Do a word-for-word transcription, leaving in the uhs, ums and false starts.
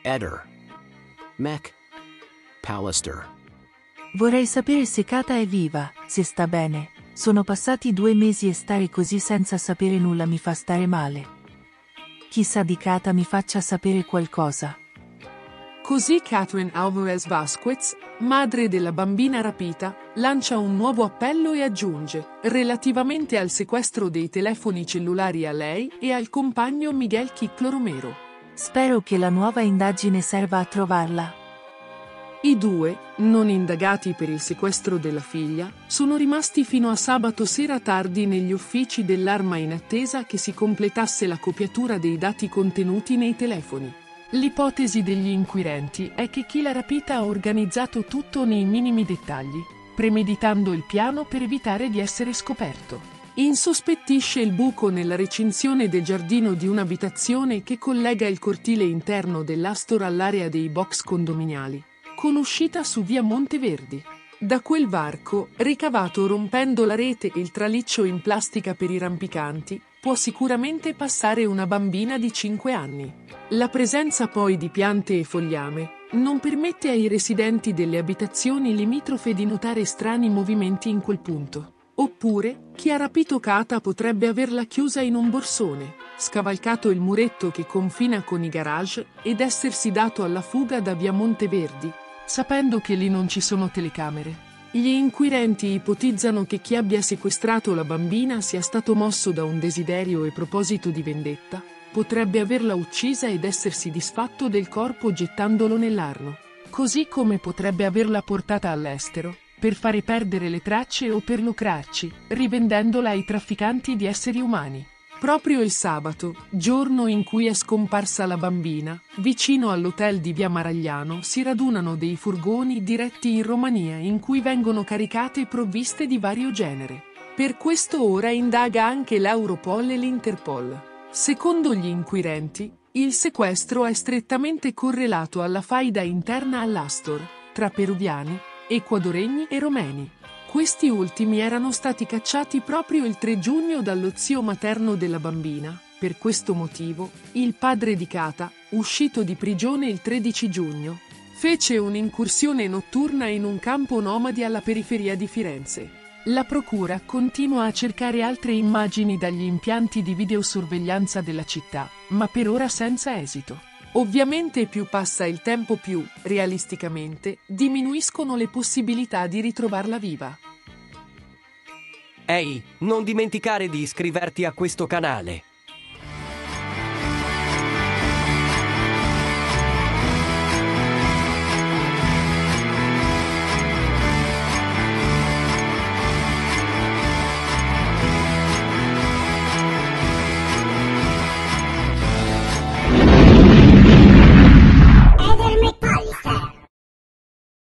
Eder. Mac. Pallister. Vorrei sapere se Kata è viva, se sta bene. Sono passati due mesi e stare così senza sapere nulla mi fa stare male. Chissà di Kata mi faccia sapere qualcosa. Così Catherine Alvarez Vasquez, madre della bambina rapita, lancia un nuovo appello e aggiunge, relativamente al sequestro dei telefoni cellulari a lei e al compagno Miguel Chiclo Romero. Spero che la nuova indagine serva a trovarla. I due, non indagati per il sequestro della figlia, sono rimasti fino a sabato sera tardi negli uffici dell'Arma in attesa che si completasse la copiatura dei dati contenuti nei telefoni. L'ipotesi degli inquirenti è che chi l'ha rapita ha organizzato tutto nei minimi dettagli, premeditando il piano per evitare di essere scoperto. Insospettisce il buco nella recinzione del giardino di un'abitazione che collega il cortile interno dell'Astor all'area dei box condominiali, con uscita su via Monteverdi. Da quel varco, ricavato rompendo la rete e il traliccio in plastica per i rampicanti, può sicuramente passare una bambina di cinque anni. La presenza poi di piante e fogliame non permette ai residenti delle abitazioni limitrofe di notare strani movimenti in quel punto. Oppure, chi ha rapito Kata potrebbe averla chiusa in un borsone, scavalcato il muretto che confina con i garage ed essersi dato alla fuga da via Monteverdi, sapendo che lì non ci sono telecamere. Gli inquirenti ipotizzano che chi abbia sequestrato la bambina sia stato mosso da un desiderio e proposito di vendetta, potrebbe averla uccisa ed essersi disfatto del corpo gettandolo nell'Arno, così come potrebbe averla portata all'estero, per fare perdere le tracce o per lucrarci, rivendendola ai trafficanti di esseri umani. Proprio il sabato, giorno in cui è scomparsa la bambina, vicino all'hotel di via Maragliano si radunano dei furgoni diretti in Romania in cui vengono caricate provviste di vario genere. Per questo ora indaga anche l'Europol e l'Interpol. Secondo gli inquirenti, il sequestro è strettamente correlato alla faida interna all'Astor, tra peruviani, ecuadoregni e romeni. Questi ultimi erano stati cacciati proprio il tre giugno dallo zio materno della bambina. Per questo motivo, il padre di Kata, uscito di prigione il tredici giugno, fece un'incursione notturna in un campo nomadi alla periferia di Firenze. La procura continua a cercare altre immagini dagli impianti di videosorveglianza della città, ma per ora senza esito. Ovviamente più passa il tempo più, realisticamente, diminuiscono le possibilità di ritrovarla viva. Ehi, non dimenticare di iscriverti a questo canale.